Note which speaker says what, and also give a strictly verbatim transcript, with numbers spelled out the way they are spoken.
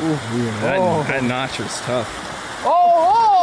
Speaker 1: Ooh, yeah, that,
Speaker 2: Oh.
Speaker 1: that notch was tough.
Speaker 2: Oh, oh!